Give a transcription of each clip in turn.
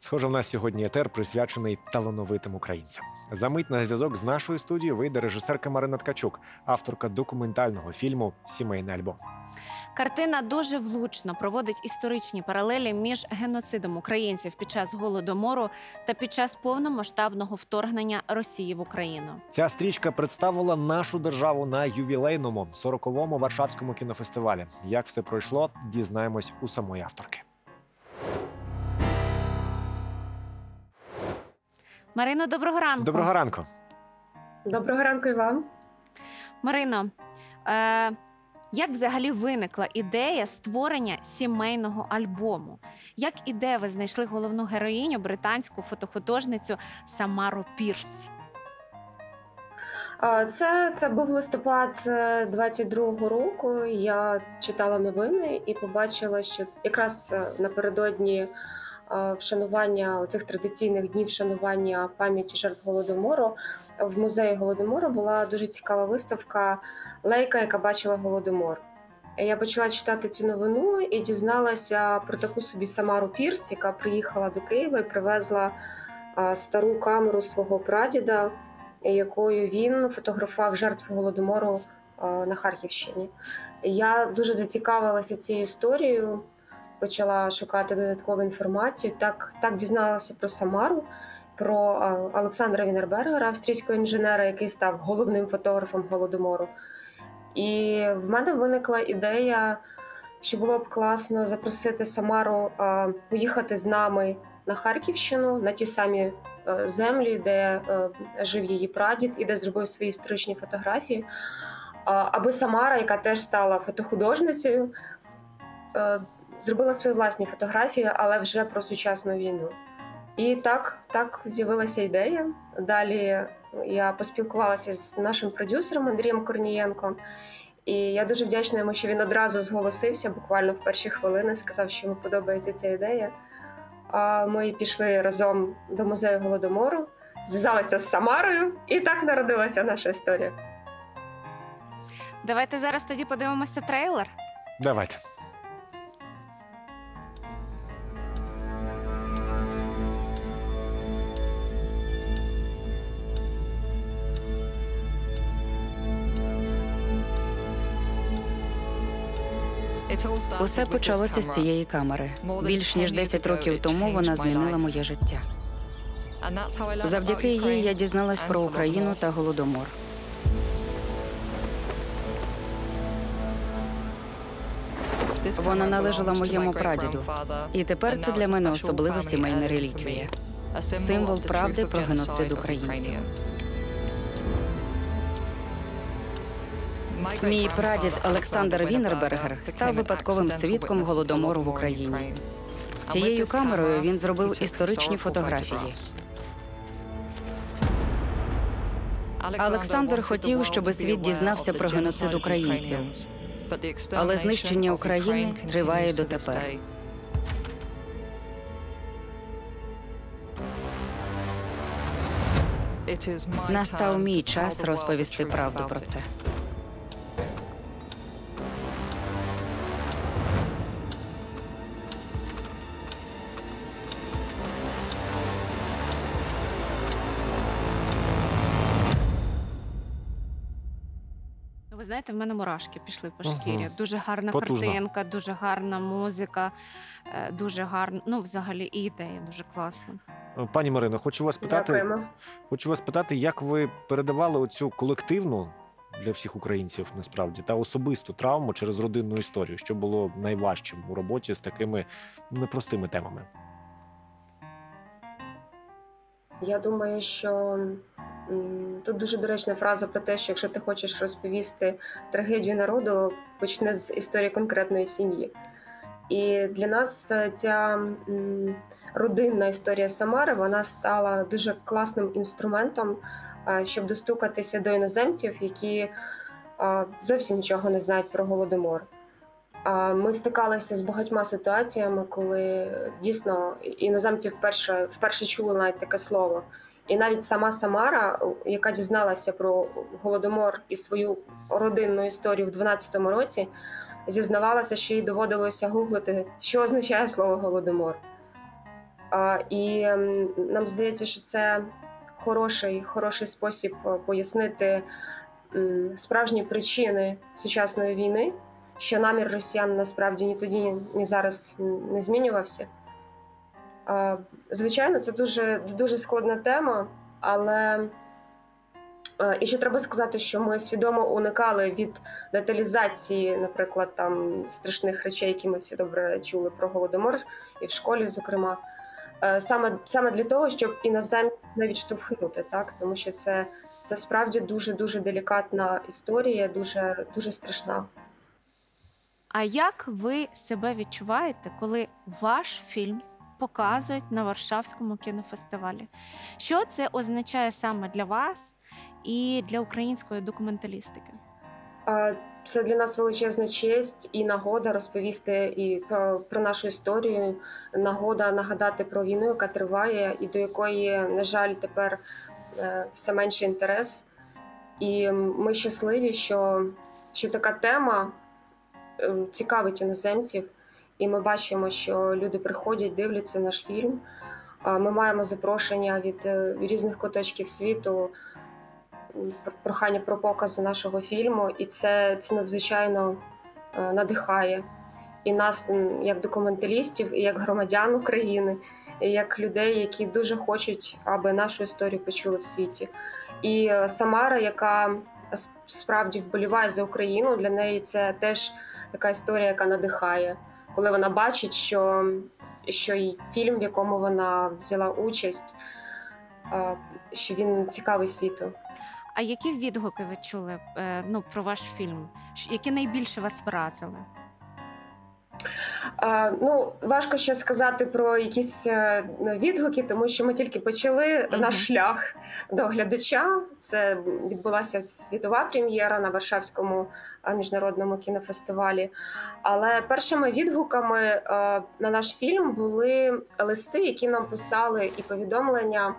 Схоже, в нас сьогодні етер присвячений талановитим українцям. За мить на зв'язок з нашою студією вийде режисерка Марина Ткачук, авторка документального фільму «Сімейний альбом». Картина дуже влучно проводить історичні паралелі між геноцидом українців під час Голодомору та під час повномасштабного вторгнення Росії в Україну. Ця стрічка представила нашу державу на ювілейному 40-му Варшавському кінофестивалі. Як все пройшло, дізнаємось у самої авторки. Марино, доброго ранку. Доброго ранку. Доброго ранку і вам. Марино, як взагалі виникла ідея створення сімейного альбому? Як і де ви знайшли головну героїню, британську фотохудожницю Самару Пірс? Це був листопад 22-го року. Я читала новини і побачила, що якраз напередодні вшанування цих традиційних днів вшанування пам'яті жертв Голодомору в музеї Голодомору була дуже цікава виставка «Лейка, яка бачила Голодомор». Я почала читати цю новину і дізналася про таку собі Самару Пірс, яка приїхала до Києва і привезла стару камеру свого прадіда, якою він фотографував жертв Голодомору на Харківщині. Я дуже зацікавилася цією історією, почала шукати додаткову інформацію. Так дізналася про Самару, про Олександра Вінербергера, австрійського інженера, який став головним фотографом Голодомору. І в мене виникла ідея, що було б класно запросити Самару поїхати з нами на Харківщину, на ті самі землі, де жив її прадід і де зробив свої історичні фотографії, аби Самара, яка теж стала фотохудожницею, зробила свої власні фотографії, але вже про сучасну війну. І так з'явилася ідея. Далі я поспілкувалася з нашим продюсером Андрієм Корнієнком. І я дуже вдячна йому, що він одразу зголосився, буквально в перші хвилини, сказав, що йому подобається ця ідея. Ми пішли разом до музею Голодомору, зв'язалися з Самарою, і так народилася наша історія. Давайте зараз тоді подивимося трейлер. Давайте. Усе почалося з цієї камери. Більш ніж 10 років тому вона змінила моє життя. Завдяки їй я дізналась про Україну та Голодомор. Вона належала моєму прадіду. І тепер це для мене особлива сімейна реліквія. Символ правди про геноцид українців. Мій прадід Олександр Вінербергер став випадковим свідком Голодомору в Україні. Цією камерою він зробив історичні фотографії. Олександр хотів, щоб світ дізнався про геноцид українців. Але знищення України триває дотепер. Настав мій час розповісти правду про це. Ви знаєте, в мене мурашки пішли по шкірі. Дуже гарна Потужно. картинка, дуже гарна музика, дуже гарна, взагалі і ідея дуже класна. Пані Марино, хочу вас питати, як ви передавали оцю колективну для всіх українців, насправді, та особисту травму через родинну історію, що було найважчим у роботі з такими непростими темами? Я думаю, що тут дуже доречна фраза про те, що якщо ти хочеш розповісти трагедію народу, почни з історії конкретної сім'ї. І для нас ця родинна історія Самари, вона стала дуже класним інструментом, щоб достукатися до іноземців, які зовсім нічого не знають про Голодомор. Ми стикалися з багатьма ситуаціями, коли дійсно іноземці вперше чули навіть таке слово. І навіть сама Самара, яка дізналася про Голодомор і свою родинну історію в 12-му році, зізнавалася, що їй доводилося гуглити, що означає слово «Голодомор». І нам здається, що це хороший спосіб пояснити справжні причини сучасної війни, що намір росіян насправді ні тоді, ні зараз не змінювався. Звичайно, це дуже складна тема, але і ще треба сказати, що ми свідомо уникали від деталізації, наприклад, там страшних речей, які ми всі добре чули про Голодомор, і в школі, зокрема, саме для того, щоб іноземців не відштовхнути, так? Тому що це справді дуже делікатна історія, дуже страшна. А як ви себе відчуваєте, коли ваш фільм показують на Варшавському кінофестивалі? Що це означає саме для вас і для української документалістики? Це для нас величезна честь і нагода розповісти і про нашу історію, нагода нагадати про війну, яка триває, і до якої, на жаль, тепер все менший інтерес. І ми щасливі, що така тема цікавить іноземців, і ми бачимо, що люди приходять, дивляться наш фільм. Ми маємо запрошення від різних куточків світу, прохання про покази нашого фільму, і це надзвичайно надихає і нас, як документалістів, і як громадян України, і як людей, які дуже хочуть, аби нашу історію почули в світі. І Самара, яка справді вболіває за Україну, для неї це теж така історія, яка надихає, коли вона бачить, що і фільм, в якому вона взяла участь, що він цікавий світу. А які відгуки ви чули про ваш фільм? Які найбільше вас вразили? Важко ще сказати про якісь відгуки, тому що ми тільки почали наш шлях до глядача. Це відбулася світова прем'єра на Варшавському міжнародному кінофестивалі. Але першими відгуками на наш фільм були листи, які нам писали, і повідомлення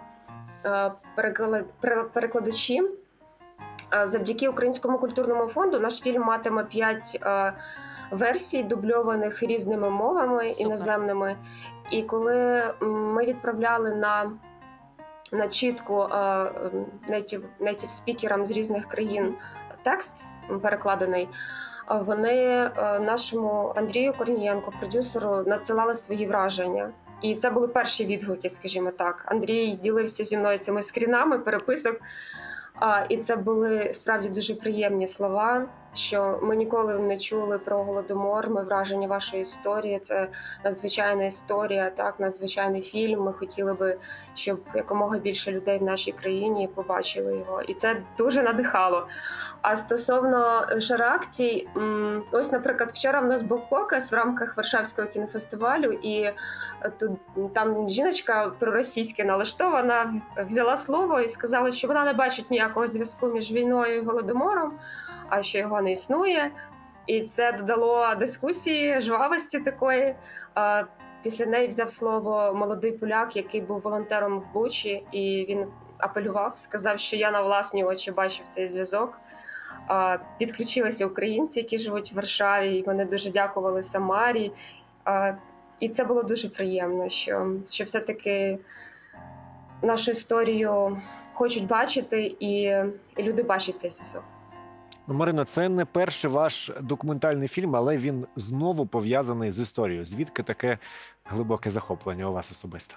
перекладачі. Завдяки Українському культурному фонду наш фільм матиме 5 версій, дубльованих різними мовами іноземними. І коли ми відправляли на чітку native спікерам з різних країн текст перекладений, вони нашому Андрію Корнієнку, продюсеру, надсилали свої враження. І це були перші відгуки, скажімо так. Андрій ділився зі мною цими скрінами, переписок. І це були справді дуже приємні слова, що ми ніколи не чули про Голодомор, ми вражені вашої історії, це надзвичайна історія, так, надзвичайний фільм, ми хотіли би, щоб якомога більше людей в нашій країні побачили його, і це дуже надихало. А стосовно ж реакцій, ось, наприклад, вчора в нас був показ в рамках Варшавського кінофестивалю, і там жіночка проросійськи налаштована взяла слово і сказала, що вона не бачить ніякого зв'язку між війною і Голодомором, а що його не існує. І це додало дискусії, жвавості такої. Після неї взяв слово молодий поляк, який був волонтером в Бучі, і він апелював, сказав, що я на власні очі бачив цей зв'язок. Підключилися українці, які живуть в Варшаві, і вони дуже дякували Самарі. І це було дуже приємно, що все-таки нашу історію хочуть бачити, і люди бачать цей зв'язок. Марино, це не перший ваш документальний фільм, але він знову пов'язаний з історією. Звідки таке глибоке захоплення у вас особисто?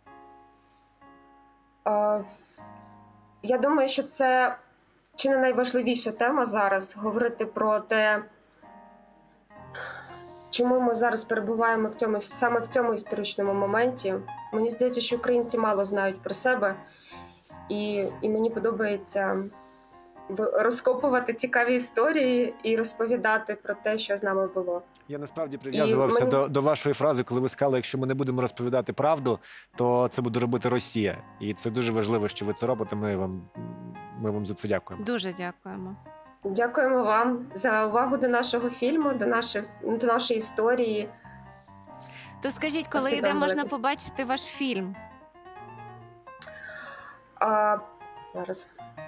Я думаю, що це чи не найважливіша тема зараз, говорити про те, чому ми зараз перебуваємо саме в цьому історичному моменті. Мені здається, що українці мало знають про себе, і мені подобається розкопувати цікаві історії і розповідати про те, що з нами було. Я насправді прив'язувався до вашої фрази, коли ви сказали, якщо ми не будемо розповідати правду, то це буде робити Росія. І це дуже важливо, що ви це робите. Ми вам за це дякуємо. Дуже дякуємо. Дякуємо вам за увагу до нашого фільму, до нашої історії. То скажіть, коли і де можна побачити ваш фільм? Зараз.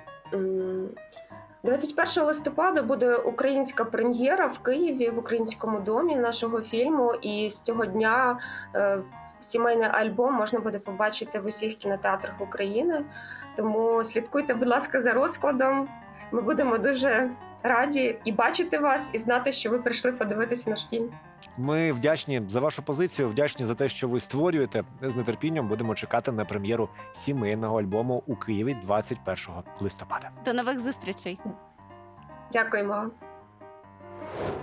21 листопада буде українська прем'єра в Києві, в Українському домі нашого фільму. І з цього дня сімейний альбом можна буде побачити в усіх кінотеатрах України. Тому слідкуйте, будь ласка, за розкладом. Ми будемо дуже раді і бачити вас, і знати, що ви прийшли подивитися наш фільм. Ми вдячні за вашу позицію, вдячні за те, що ви створюєте. З нетерпінням будемо чекати на прем'єру сімейного альбому у Києві 21 листопада. До нових зустрічей. Дякуємо вам.